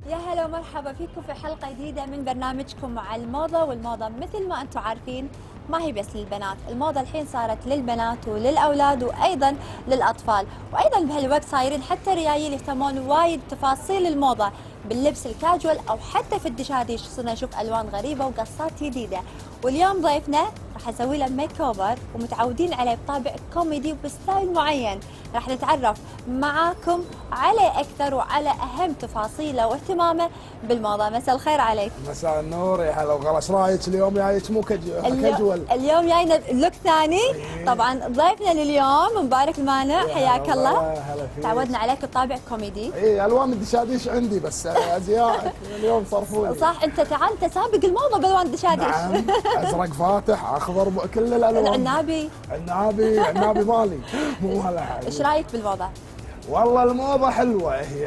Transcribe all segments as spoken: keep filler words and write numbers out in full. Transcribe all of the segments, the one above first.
يا هلا ومرحبا فيكم في حلقة جديدة من برنامجكم مع الموضة. والموضة مثل ما أنتم عارفين ما هي بس للبنات، الموضة الحين صارت للبنات وللأولاد وأيضا للأطفال، وأيضا بهالوقت صايرين حتى ريايل يهتمون وايد بتفاصيل الموضة باللبس الكاجوال أو حتى في الدشاديش. صرنا نشوف ألوان غريبة وقصات جديدة، واليوم ضيفنا راح نسوي له ميك اوفر ومتعودين عليه بطابع كوميدي وبستايل معين. راح نتعرف معاكم عليه اكثر وعلى اهم تفاصيله واهتمامه بالموضه. مساء الخير عليك. مساء النور، يا هلا وغلا. ايش رايك اليوم؟ جايك مو كاجوال؟ اليوم جاينا لوك ثاني. طبعا ضيفنا لليوم مبارك المانع، حياك الله. تعودنا عليك بطابع كوميدي. اي الوان الدشاديش عندي بس ازياء اليوم صرفوني. صح، انت تعال انت سابق الموضه بالوان الدشاديش. نعم، ازرق فاتح، اخضر، كل الالوان. العنابي العنابي العنابي مالي مو هلا حاجه. ايش رايك بالموضه؟ والله الموضه حلوه هي،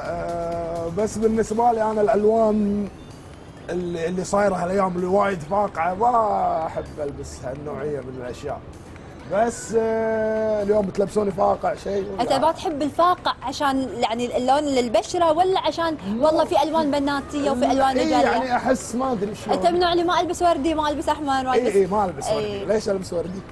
أه بس بالنسبه لي انا الالوان اللي اللي صايره هالايام اللي وايد فاقعه ما احب البس هالنوعيه من الاشياء. بس آه اليوم بتلبسوني فاقع شيء. انت ما تحب الفاقع عشان يعني اللون للبشره ولا عشان والله في الوان بناتيه وفي الوان رجاليه؟ إيه يعني احس ما ادري شلون. انت من النوع اللي ما البس وردي ما البس احمر ما البس. اي اي ما البس وردي. إيه. ليش البس وردي؟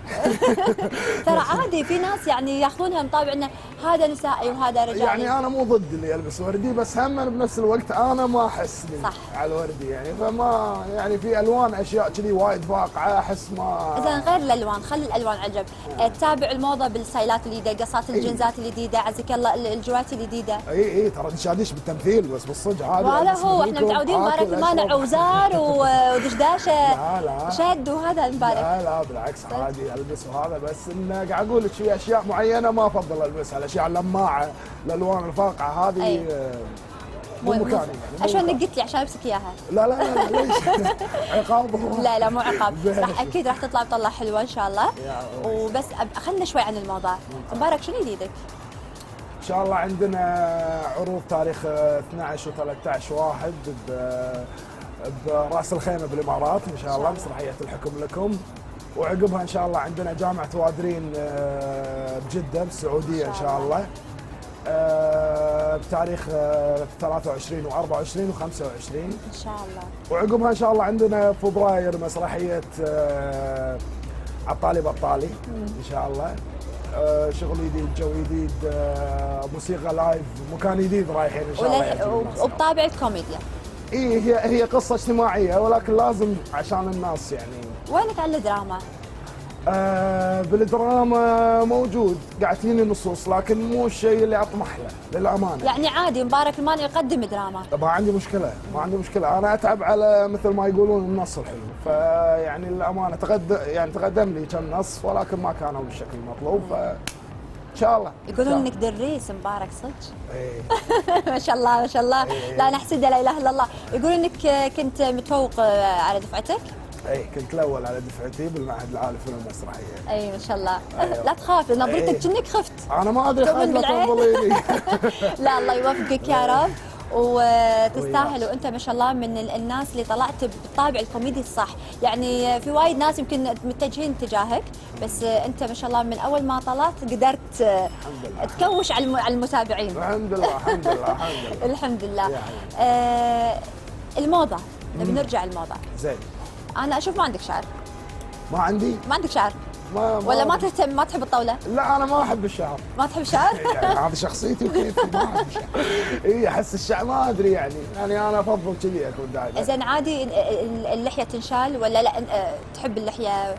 ترى عادي، في ناس يعني ياخذونها مطابع انه هذا نسائي وهذا رجالي. يعني انا مو ضد اللي يلبس وردي، بس هم بنفس الوقت انا ما احس على الوردي يعني، فما يعني في الوان اشياء كذي وايد فاقعه احس ما. زين غير الالوان، خلي الالوان عجب. تتابع الموضه بالستايلات الجديده، قصات الجنزات الجديده، عزك الله الجوات الجديده. اي اي ترى دشاديش بالتمثيل بس بالصدق عادي. ولا هو احنا متعودين مبارك المانع وزار ودشداشه لا لا شد وهذا مبارك. لا لا بالعكس عادي البس وهذا، بس انه قاعد اقول لك في اشياء معينه ما افضل البسها، الاشياء اللماعه الالوان الفاقعه هذه. أي. مو مكاني يعني. عشان نقيت لي عشان امسك اياها. لا لا لا ليش؟ عقاب؟ لا لا مو عقاب، راح اكيد راح تطلع بطلة حلوه ان شاء الله. وبس خلنا شوي عن الموضه. مبارك شنو جديدك؟ ان شاء الله عندنا عروض تاريخ اثنعش وثلاثة عشر واحد براس الخيمه بالامارات ان شاء الله، مسرحيه الحكم لكم. وعقبها ان شاء الله عندنا جامعه وادرين بجده بالسعوديه ان شاء الله بتاريخ ثلاثة وعشرين وأربعة وعشرين وخمسة وعشرين ان شاء الله. وعقبها ان شاء الله عندنا فبراير مسرحيه عطالي بطالي ان شاء الله. شغل جديد، جو جديد، موسيقى لايف، مكان جديد رايحين ان شاء الله. وبطابع الكوميديا. اي هي هي قصه اجتماعيه ولكن لازم عشان الناس يعني. وينك على الدراما؟ آه بالدراما موجود، قاعد تجيني نصوص لكن مو الشيء اللي اطمح له للامانه. يعني عادي مبارك المانع يقدم دراما؟ ما عندي مشكله، ما عندي مشكله، انا اتعب على مثل ما يقولون النص الحلو، فيعني الامانه تقدم يعني تقدم لي كم نص ولكن ما كانوا بالشكل المطلوب، ف ان شاء الله. يقولون انك دريس مبارك صدق؟ ايه ما شاء الله ما شاء الله. إيه. لا نحسده لا اله الا الله. يقولون انك كنت متفوق على دفعتك؟ اي كنت الاول على دفعتي بالمعهد العالي للفنون المسرحيه. اي ما شاء الله. أيوة. لا تخاف نظرتك كأنك خفت. انا ما ادري خايف لا تنظليني. لا الله يوفقك يا رب وتستاهل. وانت ما شاء الله من الناس اللي طلعت بالطابع الكوميدي الصح، يعني في وايد ناس يمكن متجهين تجاهك بس انت ما شاء الله من اول ما طلعت قدرت تكوش على المتابعين. الحمد لله الحمد لله الحمد لله الحمد لله. آه الموضه، نبي نرجع الموضه. زين. انا اشوف ما عندك شعر. ما عندي؟ ما عندك شعر؟ ما ولا ما تهتم ما تحب الطاوله؟ لا انا ما احب الشعر. ما تحب الشعر؟ يعني هذه شخصيتي وكيفي ما احب الشعر. اي احس الشعر ما ادري يعني، يعني انا افضل كذي اكون دائما. زين عادي اللحيه تنشال ولا لا تحب اللحيه؟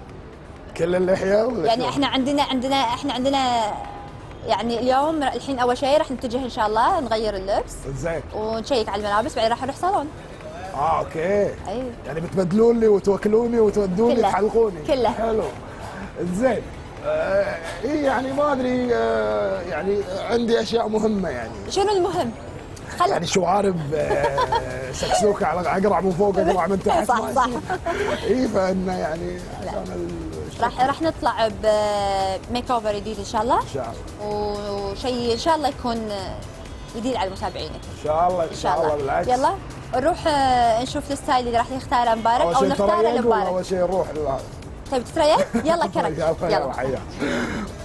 كل اللحيه ولا يعني احنا عندنا عندنا احنا عندنا يعني اليوم الحين اول شيء راح نتجه ان شاء الله نغير اللبس. زين. ونشيك على الملابس بعدين راح نروح صالون. اه اوكي. اي يعني بتبدلون لي وتوكلوني وتودوني تحلقوني. كله حلو. زين. آه اي يعني ما ادري، آه يعني عندي اشياء مهمه يعني. شنو المهم؟ خل... يعني شوارب، آه سكسوكه على اقرع من فوق اقرع من تحت. صح صح. اي فانه يعني عشان ال... راح راح نطلع بميك اوفر جديد ان شاء الله. ان شاء الله. وشيء ان شاء الله يكون جديد على متابعينك. ان شاء الله ان شاء الله بالعكس. يلا نروح نشوف الستايل اللي راح يختاره مبارك او نختاره لمبارك. اول شيء نروح. تبي تتريق؟ يلا كرك. يلا حياك.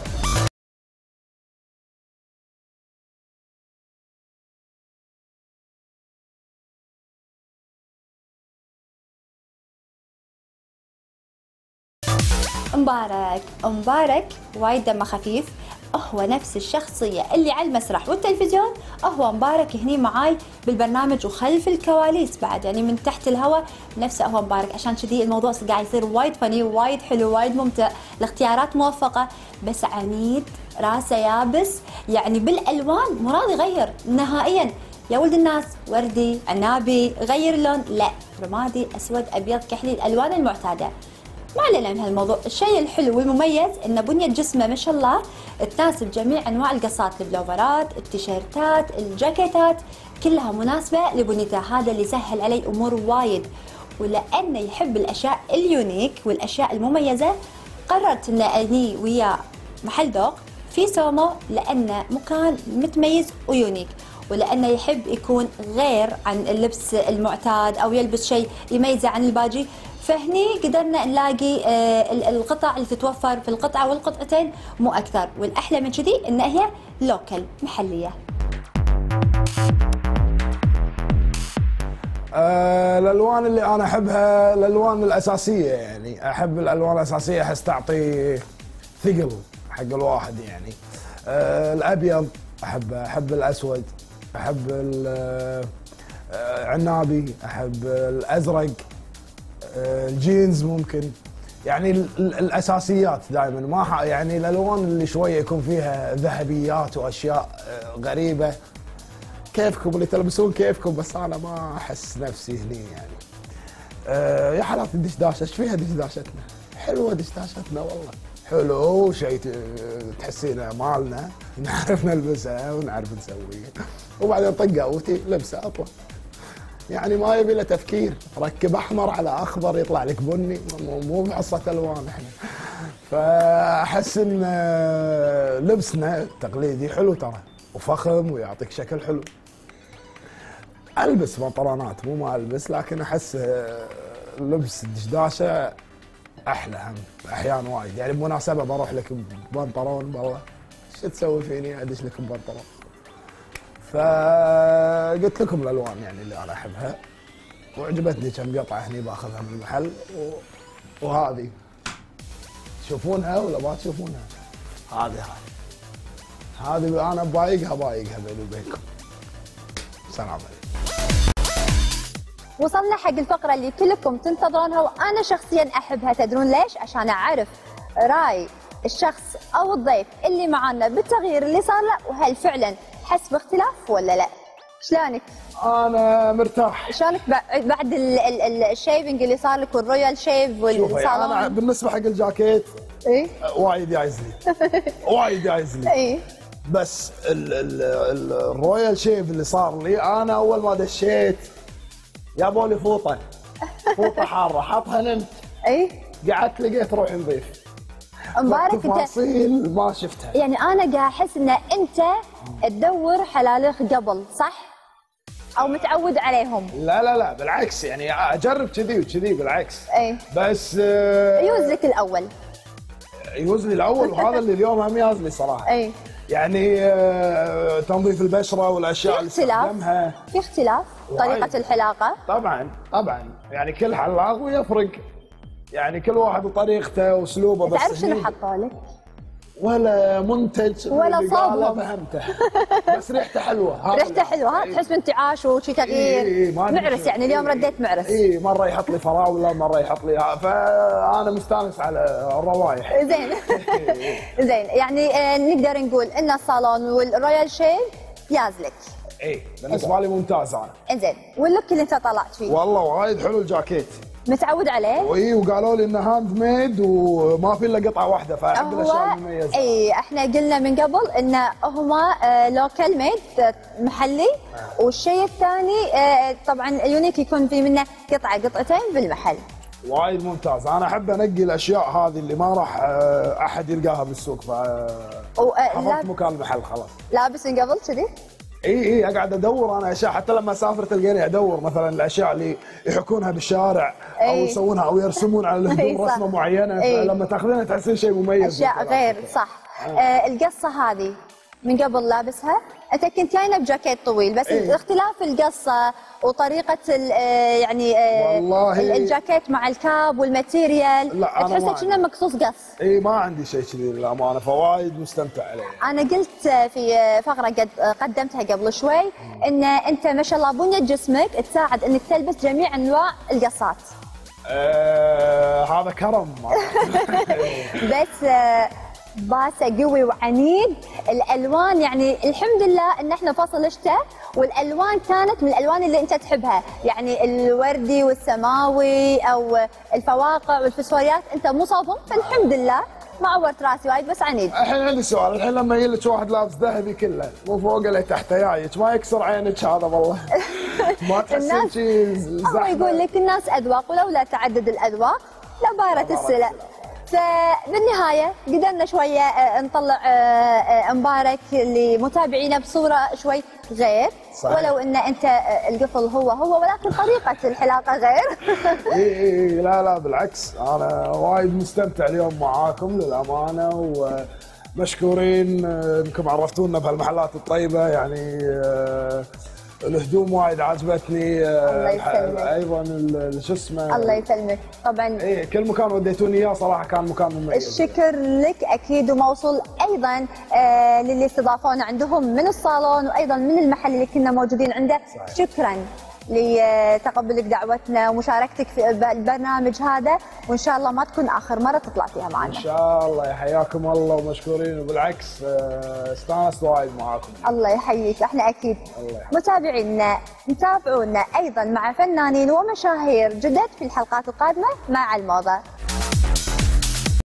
مبارك مبارك وايد دمه خفيف، هو نفس الشخصية اللي على المسرح والتلفزيون، هو مبارك هني معاي بالبرنامج وخلف الكواليس بعد، يعني من تحت الهواء نفسه هو مبارك. عشان كذي الموضوع قاعد يصير وايد فني وايد حلو وايد ممتع، الاختيارات موفقة، بس عنيد راسه يابس، يعني بالالوان مو راضي يغير نهائيا. يا ولد الناس وردي عنابي غير اللون، لا رمادي اسود ابيض كحلي، الالوان المعتاده. ما علينا من هالموضوع، الشيء الحلو والمميز ان بنية جسمه ما شاء الله تناسب جميع انواع القصات، البلوفرات، التيشيرتات، الجاكيتات، كلها مناسبة لبنيته، هذا اللي سهل علي امور وايد. ولانه يحب الاشياء اليونيك والاشياء المميزة، قررت ان اني وياه محل ذوق في سومو، لانه مكان متميز ويونيك، ولانه يحب يكون غير عن اللبس المعتاد او يلبس شيء يميزه عن الباجي. فهني قدرنا نلاقي القطع اللي تتوفر في القطعه والقطعتين مو اكثر، والاحلى من كذي ان هي لوكل محليه. آه الالوان اللي انا احبها الالوان الاساسيه، يعني احب الالوان الاساسيه، احس تعطي ثقل حق الواحد يعني. آه الابيض احبه، احب الاسود، احب العنابي، احب الازرق، الجينز ممكن، يعني الاساسيات دائما، ما يعني الالوان اللي شويه يكون فيها ذهبيات واشياء غريبه. كيفكم اللي تلبسون كيفكم، بس انا ما احس نفسي هني يعني. أه يا حالات الدشداشه، ايش فيها دشداشتنا؟ حلوه دشداشتنا والله، حلو شيء تحسينه مالنا، نعرف نلبسها ونعرف نسويه، وبعدين طق اوتي لبسه اطلع، يعني ما يبي له تفكير، ركب احمر على اخضر يطلع لك بني، مو بحصه الوان احنا. فاحس ان لبسنا التقليدي حلو ترى، وفخم ويعطيك شكل حلو. البس بنطلونات مو ما البس، لكن احس لبس الدشداشه احلى هم احيانا وايد، يعني بمناسبه بروح لك ببنطلون والله شو تسوي فيني ادش لك ببنطلون. فقلت لكم الالوان يعني اللي انا احبها، وعجبتني كم قطعه هني باخذها من المحل، و... وهذه تشوفونها ولا ما تشوفونها؟ هذه هذه هذه انا بايقها بايقها بيني وبينكم. سلام عليكم. وصلنا حق الفقره اللي كلكم تنتظرونها وانا شخصيا احبها، تدرون ليش؟ عشان اعرف راي الشخص او الضيف اللي معانا بالتغيير اللي صار له، وهل فعلا حس باختلاف ولا لا؟ شلونك؟ انا مرتاح. شلونك بعد الشيفنج اللي صار لك والرويال شيف والصالون؟ انا بالنسبه حق الجاكيت اي وايد جايز لي وايد جايز لي، اي بس ال ال ال الرويال شيف اللي صار لي، انا اول ما دشيت جابوا لي فوطه فوطه حاره، حطها نمت، اي قعدت لقيت روحي نظيف. مبارك انت تفاصيل ما شفتها، يعني انا قاعد احس ان انت تدور حلاليخ قبل، صح؟ او متعود عليهم؟ لا لا لا بالعكس، يعني اجرب كذي وكذي بالعكس. اي بس يوز لك الاول، يوز لي الاول، وهذا اللي اليوم هم ياز لي صراحه. اي يعني تنظيف البشره والاشياء اللي استخدمها، في اختلاف طريقه الحلاقه طبعا طبعا، يعني كل حلاق ويفرق، يعني كل واحد وطريقته واسلوبه. بس تعرف شنو حطوا لك؟ ولا منتج ولا صابهم فهمته، بس ريحته حلوه. ريحته حلوه، ها تحس بانتعاش وشي تغيير. إيه إيه معرس يعني اليوم إيه رديت معرس. اي مره يحط لي فراوله، مره يحط لي، فانا مستانس على الروايح. زين زين، يعني آه نقدر نقول ان الصالون والرويال شيف يازلك. اي بالنسبه لي ممتاز انا. انزين، واللوك اللي انت طلعت فيه والله وايد حلو الجاكيت، متعود عليه؟ واي وقالوا لي انه هاند ميد وما في الا قطعه واحده، فاحب الاشياء المميزه. اي احنا قلنا من قبل انه هما لوكال ميد محلي، والشيء الثاني آه طبعا يونيك يكون في منه قطعه قطعتين بالمحل. وايد ممتاز، انا احب انقي الاشياء هذه اللي ما راح احد يلقاها بالسوق، ف حفظت مكان المحل خلاص. لابس من قبل كذي؟ اي اي اقعد ادور انا اشياء، حتى لما اسافر تلقيني ادور مثلا الاشياء اللي يحكونها بالشارع او يسوونها او يرسمون على الهدوم رسمه معينه، فلما تاخذينها تحسين شيء مميز. اشياء غير، صح. آه. آه القصه هذه من قبل لابسها؟ انت كنت جاينا بجاكيت طويل بس إيه؟ اختلاف القصه وطريقه ال- آه، يعني آه، والله ال- الجاكيت مع الكاب والماتيريال لا، أنا ما تحسه كأنه عندي. مقصوص قص. اي ما عندي شيء كذي للامانه، فوايد مستمتع عليه. انا قلت في فقره قد قدمتها قبل شوي ان انت ما شاء الله بنيه جسمك تساعد انك تلبس جميع انواع القصات. آه هذا كرم. بس آه، باسه قوي وعنيد. الالوان يعني الحمد لله ان احنا فصل الشتاء والالوان كانت من الالوان اللي انت تحبها، يعني الوردي والسماوي او الفواقع والفسفوريات انت مو صابهم، فالحمد لله ما عورت راسي وايد بس عنيد. الحين عندي سؤال، الحين لما يجي لك واحد لابس ذهبي كله مو فوق لا تحته جايك، ما يكسر عينك هذا والله؟ ما تحسين الناس- شيء الله زحمه؟ يقول لك الناس اذواق ولولا تعدد الاذواق لبارت السلع. فبالنهايه قدرنا شويه آه، نطلع آه، آه، مبارك لمتابعينا بصوره شوي غير. صحيح. ولو ان انت آه، القفل هو هو ولكن طريقه الحلاقه غير. اي اي إي، لا لا بالعكس، انا وايد مستمتع اليوم معاكم للامانه، ومشكورين آه، انكم عرفتونا بهالمحلات الطيبه، يعني آه، الهدوم وايد عجبتني. آه، الله يسلمك. ايضا ال- شو اسمه، الله يسلمك طبعا. اي كل مكان وديتوني اياه صراحه كان مكان مميز. الشكر لك اكيد وموصول ايضا آه للي استضافونا عندهم من الصالون وايضا من المحل اللي كنا موجودين عنده. صحيح. شكرا لتقبلك دعوتنا ومشاركتك في البرنامج هذا، وان شاء الله ما تكون اخر مره تطلع فيها ان معنا. شاء الله، يا حياكم الله ومشكورين، وبالعكس آه، استانست وايد معاكم. الله يحييك، احنا اكيد. الله يحييك. متابعينا متابعونا ايضا مع فنانين ومشاهير جدد في الحلقات القادمه مع الموضه.